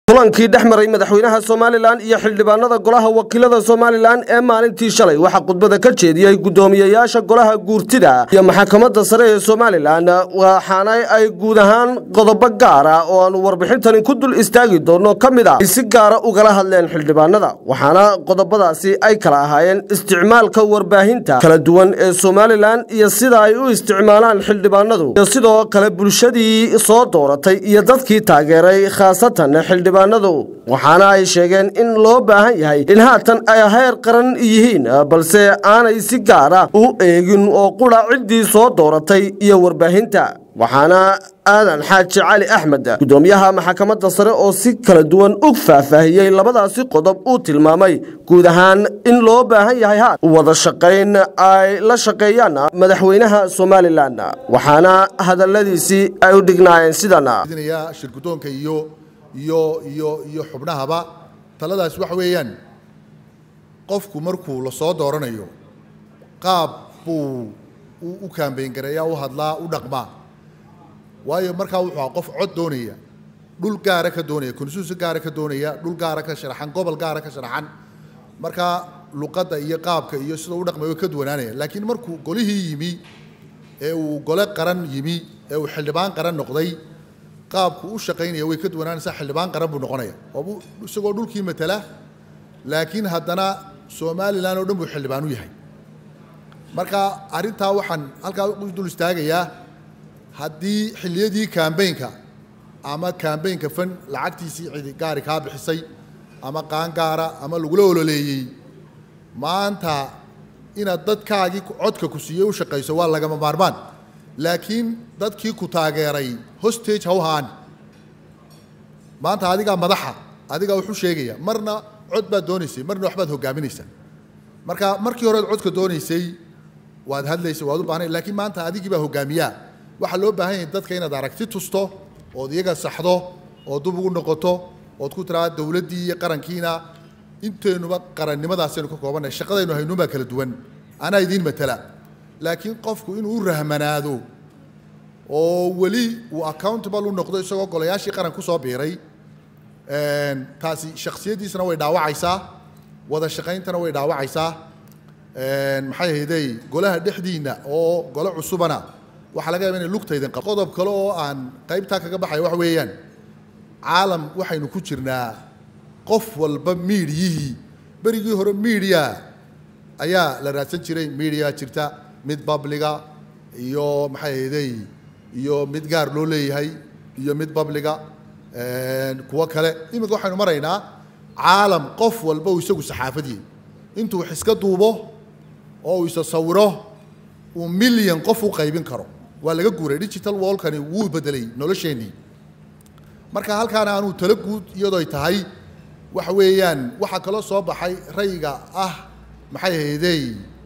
kulankii dhexmaray madaxweynaha Soomaaliland iyo xildhibaanada golaha wakiilada Soomaaliland ee maalintii shalay waxa khudbada ka jeediyay gudoomiyayaasha golaha guurtida iyo maxkamadda sare ee Soomaaliland waxaana ay guud ahaan qodobo gaar ah oo aan warbixintan ku dul istaagi doono kamid ah si gaar ah uga hadleen xildhibaanada waxaana qodobadaasi ay kala ahaayeen isticmaalka warbaahinta kala duwan ee Soomaaliland iyo sida ay u isticmaalaan xildhibaanadu iyo sidoo kale bulshadii soo dooratay iyo dadkii taageeray khaasatan waxaana ay sheegeen in loo baahan yahay in haatan ay heer qaran yihiin balse aanay si gaar ah u eegin oo qura cidii soo dooratay iyo warbaahinta waxaana aadan xaaji cali axmed gudoomiyaha maxkamadda sare oo si kala duwan u faahfaahiyay labadaasi qodob uu tilmaamay guud ahaan in loo baahan yahay wada shaqayn ay la shaqeeyaan madaxweynaha Soomaaliland waxaana hadaladiisi ay u dhignaayeen sidana shirkudoonka iyo xubnahaba taladaas wax weeyaan qofku markuu la soo dooranayo qaab buu u campaign gareeyaa u hadlaa u dhaqmaa waayo markaa wuxuu qof cod doonaya dhul gaar ah ka doonaya konsuus gaar ah ka doonaya dhul gaar ah ka sharaxan gobol gaar ah ka sharaxan markaa luqadda iyo qaabka iyo sida uu dhaqmayo ka duwanaanaya laakiin markuu golihii yimi ee uu gole qaran yimi ee uu xildhibaan qaran noqday qaabku u shaqeynaya way ka duwanaanaysaa xildhibaan qaran buu noqonaya oo isagoo dhulkii matala laakiin haddana Soomaaliland oo dhan buu xildhibaan u yahay marka arintaa waxaan halkaa u dul istaagayaa haddii xilliyadii campaign-ka ama campaign-ka fan lacagtiisii cidi gaari ka bixisay ama qaan gaara ama lagu ololeeyay maanta inaad dadkaagii codka ku siiyay u shaqeyso waa laga maarmaan laakiin dadkii ku taageeray hostage hawhaan maanta adiga madaxa adiga wuxuu sheegaya marna cod baad doonaysay marna wax baad hogaaminaysaa marka markii hore codka doonaysay waad hadlaysay waad u baahnay laakiin maanta adigii baa hogaamiya waxa loo baahan yahay dadka inaad aragti tusto oo iyaga saxdo oo dub ugu noqoto oo ku tiraad dawladii iyo qarankiina inteenuba qarannimadaasaynu ka koobanahay shaqadaynu haynuba kala duwan ana idin matala laakiin qofku inuu rahmanaado oo wali uu accountable u noqdo isagoo golayaashii qaran ku soo biiray taasi shakhsiyadiisana way dhaawacaysaa wada shaqayntana way dhaawacaysaa maxay ahaydey golaha dhexdiina oo golo cusubana waxa laga yaabaa in lugtaydan qodob kale oo aan qaybta kaga baxay wax weeyaan caalam waxaynu ku jirnaa qof walba meediyihii barigii hore media ayaa la raadsan jiray media jirta mid publiga iyo maxay ahaydey iyo mid gaar loo leeyahay iyo mid publiga kuwa kale imika waxaynu maraynaa caalam qof walba uu isagu saxaafadii intuu wax iska duubo oo uu isa sawiro uu milyan qof u qaybin karo waa laga guuray digital wall-kani wuu bedelay nolosheenii marka halkaana aanu tala guud iyadoo ay tahay waxa weeyaan waxa kala soo baxay rayga ah maxay ahaydey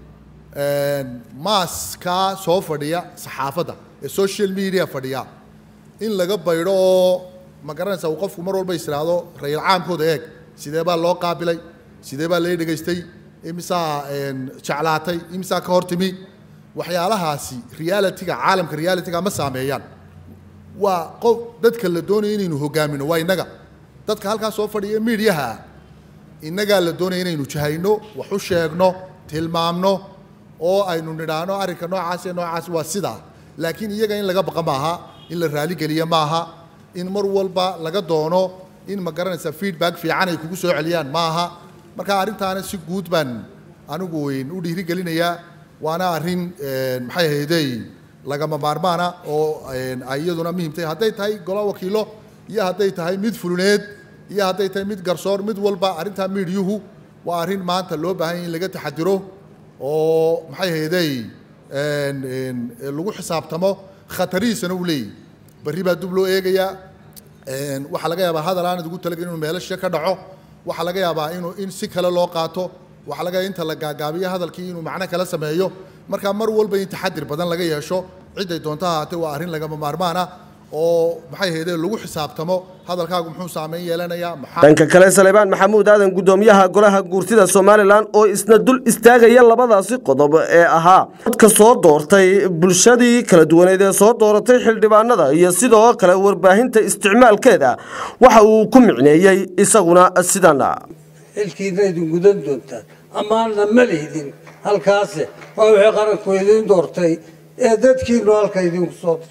maaska soo fadhiya saxaafadda ee social media fadhiya in laga baydo oo ma garanaysaa uu qofku mar walba israado rayil caamkooda eeg sidee baa loo qaabilay sidee baa loo dhageystay imisa jaclaatay imisa ka hortimi waxyaalahaasi reality-ga caalamka reality-ga ma saameeyaan waa qof dadka la doonayo inaynu hogaamino waa inaga dadka halkaa soo fadhiya meediyaha inaga la doonayo inaynu jahayno wax u sheegno tilmaamno oo aynu nidhaano arrinka noocaas waa sidaa laakiin iyaga in laga baqa maaha in la raali geliyo maaha in mar walba laga doono in ma garanaysa feedback fiican ay kugu soo celiyaan maaha marka arrintaana si guud baan anigu u dhiirigelinayaa waana arrin maxay ahaydey lagama maarmaana oo ay iyaduna muhiim tahay hadday tahay golaha wakiilo iyo hadday tahay mid fuluneed iyo hadday tahay mid garsoor mid walba arrintaa miidiyuhu waa arrin maanta loo baahan yahay in laga taxadiro oo maxay ahaydey lagu xisaabtamo khatariisana uu leeyahay bari baa dub loo eegayaa waxa laga yaabaa hadal aan ugu talagalin inuu meelasha ka dhaco waxa laga yaabaa in si kale loo qaato waxa laga inta la gaagaabiyo hadalkii inuu macna kala sameeyo marka mar walba in taxadir badan laga yeesho cid ay doonto ahaatay waa arrin laga maarmaana oo maxay ahaydeen lagu xisaabtamo hadalkaagu muxuu saameyn yeelanayaa dhanka kale Salebaan Maxamuud Aadan gudoomiyaha golaha guurtida Somaliland oo isna dul istaagaya labadaasi qodob ee ahaa dadka soo doortay bulshadii kala duwaneed ee soo dooratay xildhibaanada iyo sidoo kale warbaahinta isticmaalkeeda waxa uu ku micneeyay isaguna sidana ilkiinaydu gudan doontaa amaana ma leedin halkaas waa wixii qaranku idin doortay ee dadkiinu halka idin ku soo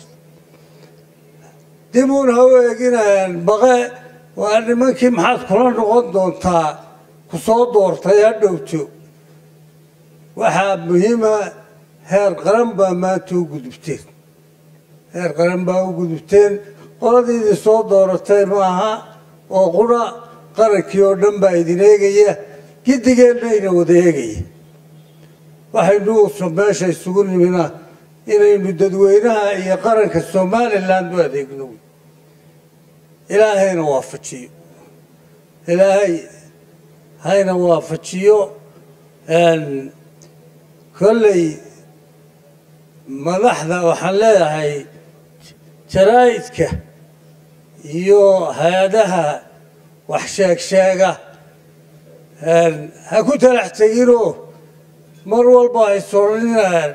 dimuun ha u eeginayaan baqe waa nimankii maxaad kula noqon doontaa ku soo doortay ha dhowto waxaa muhiima heer qaran baa maanta u gudubteen heer qaran baa u gudubteen qoladiidii soo dooratay maaha oo qura qarankii oo dhan baa idin eegaya gidigeenayna wada eegaya waxaynu meesha isugu nimina inaynu dadweynaha iyo qaranka Somaliland u adeegno ilaahayna waafajiyo ilaahay hayna waafajiyo kolley madaxda waxaan leeyahay jaraa'idka iyo hay-adaha wax sheega ha ku talax teginoo mar walba ay sorinayaan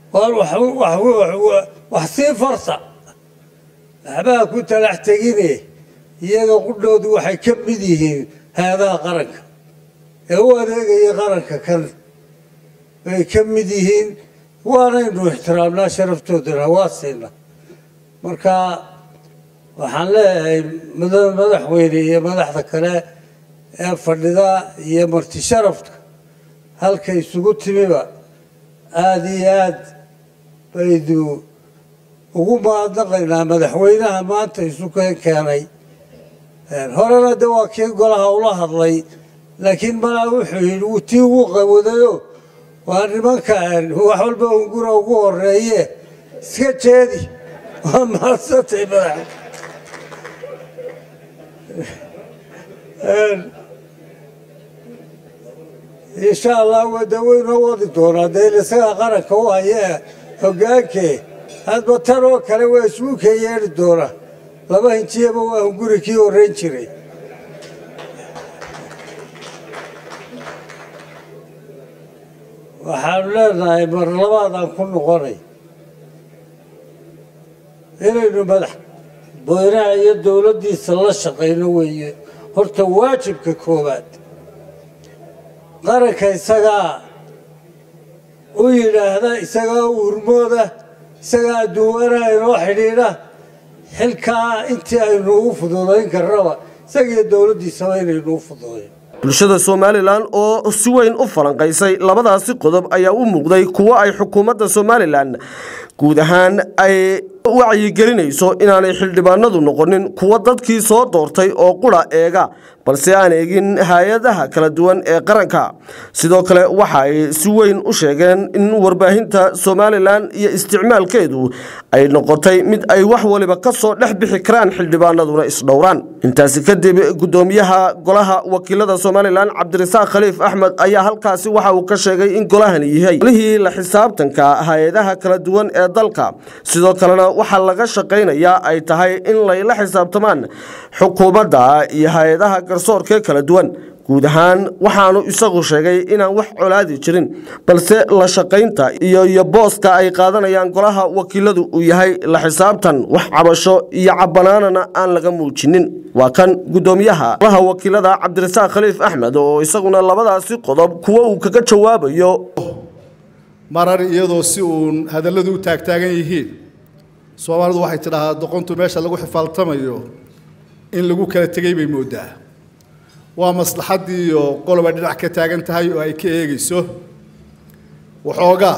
wax sii farsa waxbaa ku talax tegine iyaga qudhoodu waxay ka mid yihiin hay-adaha qaranka ee u adeegaya qaranka kan bay ka mid yihiin waanaynu ixtiraamnaa sharaftoodana waa siina marka waxaan leeyahay madaxweyne iyo madaxda kale ee fadhida iyo marti sharafka halka isugu timiba aad iyo aad baydu ugu mahadnaqaynaa madaxweynaha maanta isu keenay horena de waa kii golaha ula hadlay laakiin malaa wuxuu yidhi uu tii ugu qawadayo waa nimanka wax walba ungura ugu horeeye iska jeedi waa mahadsantay madax insha allah wadaweyno wadi doonaa dee isaga qaranka u haya hogaankee hadba tan oo kale waa isugu kee yeedhi doona laba hinjiyaba waa hunguri kii horreyn jiray waxaanu leenahay mar labaadaan ku noqonay inaynu madaxweynaha iyo dowladdiisa la shaqayno weeye horta waajibka koowaad qaranka isagaa u yidhaahda isagaa u hurmooda isagaa adduuwanaha inoo xidhiidha xilkaa intii aynu ugu fududayn karnaba isagiiyo dowladdiisaba inaynu u fududayn bulshada Somaliland oo si weyn u falanqaysay labadaasi qodob ayaa u muuqday kuwa ay xukuumadda Somaliland guud ahaan ay wacyi gelinayso inaanay xildhibaanadu noqonin kuwa dadkii soo doortay oo qura eega balse aan eegin hay'adaha kala duwan ee qaranka sidoo kale waxa ay si weyn u sheegeen in warbaahinta Somaliland iyo isticmaalkeedu ay noqotay mid ay wax waliba ka soo dhex bixi karaan xildhibaanaduna isdhowraan intaasi kadib gudoomiyaha golaha wakiilada Somaliland Cabdirasaaq Khaliif Axmed ayaa halkaasi waxa uu ka sheegay in golahani yahay lihii la xisaabtanka hay'adaha kala duwan ee dalka sidoo kalena waxa laga shaqeynayaa ay tahay in la xisaabtamaan xukuumadda iyo hay'adaha garsoorka kala duwan guud ahaan waxaanu isagu sheegay inaan wax colaadi jirin balse la shaqeynta iyo booska ay qaadanayaan golaha wakiiladu uu yahay la xisaabtan wax cabasho iyo cabanaanana aan laga muujinin waa kan gudoomiyaha golaha wakiilada Cabdirasaaq Khaliif Axmed oo isaguna labadaasi qodob kuwa uu kaga jawaabayo marar iyadoo si uun hadalladu u taagtaagan yihiin Soomaalidu waxay tidhaahaa doqontu meesha lagu xifaaltamayo in lagu kala tagay bay moodaa waa maslaxadii iyo qoloba dhinac ka taagan tahay oo ay ka eegayso waxoogaa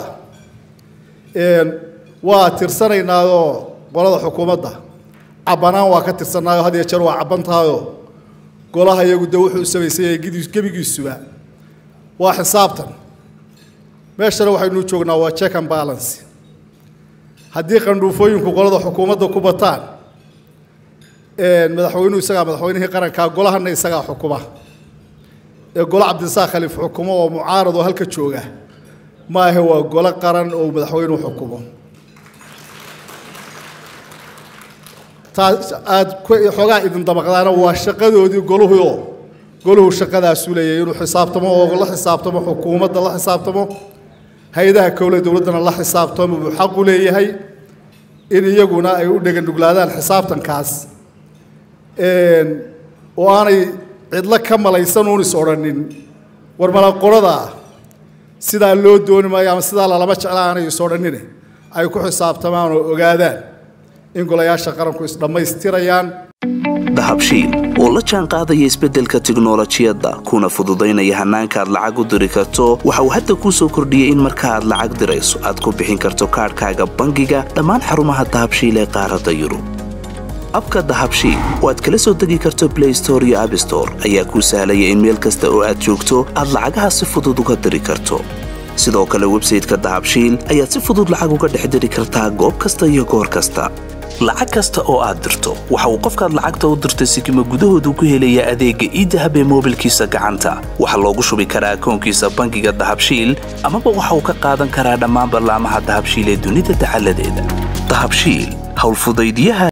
waa tirsanaynaayo qolada xukuumadda cabanaan waa ka tirsanaayo had iyo jeer waa cabantaayo golaha iyagu de wuxuu samaysay gebigiisuba waa xisaabtan meeshana waxaynu joognaa waa check and balance haddii qandhuufooyinku qolada xukuumadda ku bataan madaxweynuhu isagaa madaxweynihii qaranka golahana isagaa xukuma golo Cabdirasaaq Khaliif xukumo oo mucaarad oo halka jooga ma aha waa golo qaran oo madaxweynuhu xukumo aad xogaa idin dabaqdaana waa shaqadoodii goluhu shaqadaas u leeyahay inuu xisaabtamo oo la xisaabtamo xukuumadda la xisaabtamo hay'adaha dawladana la xisaabtamo uu xaq u leeyahay in iyaguna ay u dhagan nuglaadaan xisaabtankaas oo aanay cidla ka malaysan uun is odhanin war malaqorada sidaa loo dooni maayo ama sidaa lalama jeclaanay is odhanine ay ku xisaabtamaan oo ogaadaan in golayaasha qaranku is dhammaystirayaan dahabshiil oo la jaan qaadaya isbeddelka tiknoolajiyadda kuna fududaynaya hannaanka aad lacag u diri karto waxa uu hadda kuu soo kordhiyey in marka aad lacag dirayso aad ku bixin karto kaadhkaaga bangiga dhammaan xarumaha dahabshiil ee qaaradda yurub abka dahabshiil oo aad kala soo degi karto Play Store iyo App Store ayaa kuu sahlaya in meel kasta oo aad joogto aad lacagaha si fudud uga diri karto sidoo kale website-ka dahabshiil ayaad si fudud lacag uga dhex diri kartaa goob kasta iyo goor kasta lacag kasta oo aad dirto waxa uu qofkaad lacagta u dirtay sikimo gudahoodu ku helayaa adeegga e-dahab ee moobilkiisa gacanta waxa loogu shubi karaa akoonkiisa bangiga dahabshiil amaba waxa uu ka qaadan karaa dhammaan barnaamijyada dahabshiil ee dunida dacaladeeda dahabshiil hawl fudaydiyaha